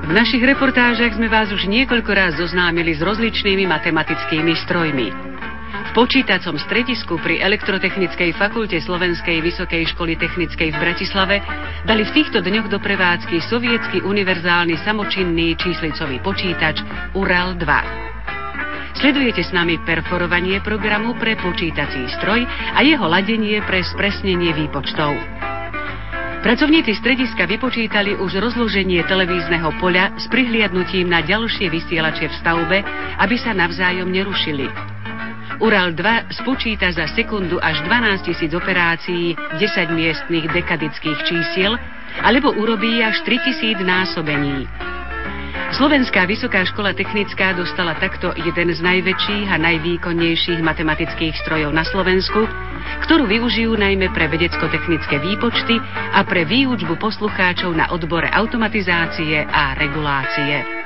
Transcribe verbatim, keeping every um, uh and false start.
V našich reportážach sme vás už niekoľko raz zoznámili s rozličnými matematickými strojmi. V počítacom stredisku pri Elektrotechnickej fakulte Slovenskej vysokej školy technickej v Bratislave dali v týchto dňoch do prevádzky sovietsky univerzálny samočinný číslicový počítač Ural dva. Sledujete s nami perforovanie programu pre počítací stroj a jeho ladenie pre spresnenie výpočtov. Pracovníci strediska vypočítali už rozloženie televízneho poľa s prihliadnutím na ďalšie vysielače v stavbe, aby sa navzájom nerušili. Ural dva spočíta za sekundu až dvanásťtisíc operácií desaťmiestnych dekadických čísiel, alebo urobí až tritisíc násobení. Slovenská vysoká škola technická dostala takto jeden z najväčších a najvýkonnejších matematických strojov na Slovensku, ktorú využijú najmä pre vedecko-technické výpočty a pre výučbu poslucháčov na odbore automatizácie a regulácie.